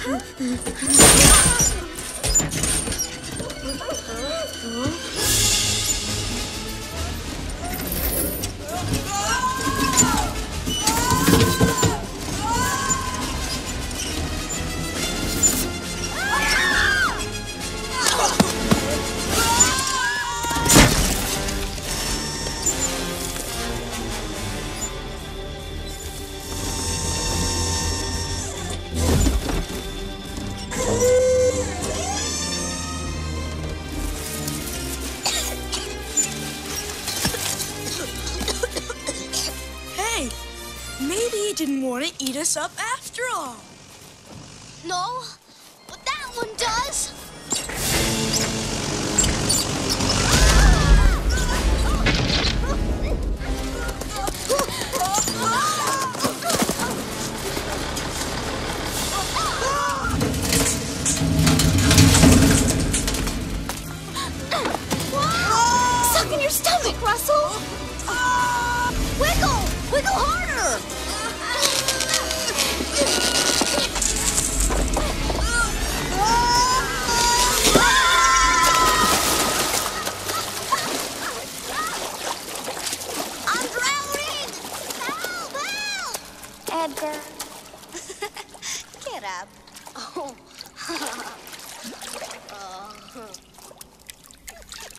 Didn't want to eat us up after all. No, but that one does. Suck in your stomach, Russell. Wiggle! Wiggle harder! I'm drowning! Help! Help! Edgar. Get up. Oh.